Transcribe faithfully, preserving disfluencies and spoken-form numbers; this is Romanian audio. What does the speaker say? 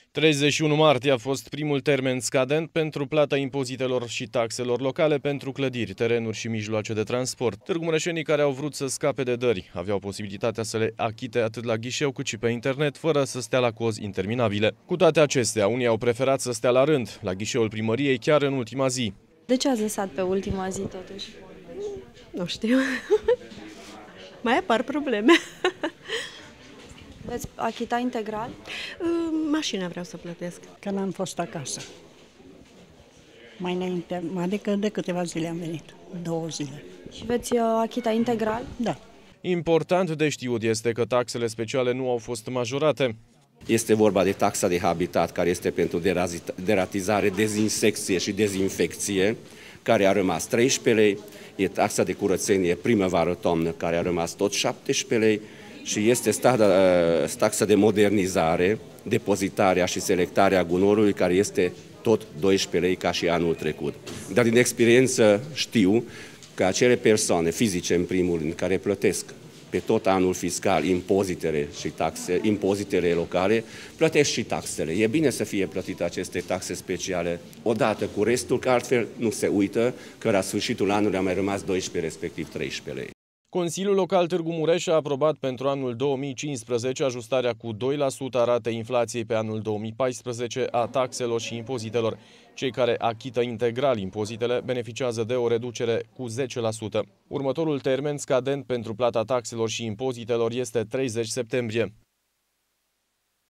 treizeci și unu martie a fost primul termen scadent pentru plata impozitelor și taxelor locale pentru clădiri, terenuri și mijloace de transport. Târgu-Mureșenii care au vrut să scape de dări aveau posibilitatea să le achite atât la ghișeu cât și pe internet, fără să stea la cozi interminabile. Cu toate acestea, unii au preferat să stea la rând, la ghișeul primăriei, chiar în ultima zi. De ce ați lăsat pe ultima zi totuși? Nu știu. Mai apar probleme. Veți achita integral? Mașina vreau să plătesc. Că n-am fost acasă. Mai înainte, adică de câteva zile am venit. Două zile. Și veți achita integral? Da. Important de știut este că taxele speciale nu au fost majorate. Este vorba de taxa de habitat, care este pentru deratizare, dezinsecție și dezinfecție, care a rămas treisprezece lei, e taxa de curățenie primăvară-toamnă, care a rămas tot șaptesprezece lei, și este taxa de modernizare, depozitarea și selectarea gunoiului, care este tot doisprezece lei ca și anul trecut. Dar din experiență știu că acele persoane fizice, în primul rând, care plătesc pe tot anul fiscal impozitele și taxe, impozitele locale, plătesc și taxele. E bine să fie plătite aceste taxe speciale odată cu restul, că altfel nu se uită că la sfârșitul anului a mai rămas doisprezece, respectiv treisprezece lei. Consiliul Local Târgu Mureș a aprobat pentru anul două mii cincisprezece ajustarea cu doi la sută a ratei inflației pe anul două mii paisprezece a taxelor și impozitelor. Cei care achită integral impozitele beneficiază de o reducere cu zece la sută. Următorul termen scadent pentru plata taxelor și impozitelor este treizeci septembrie.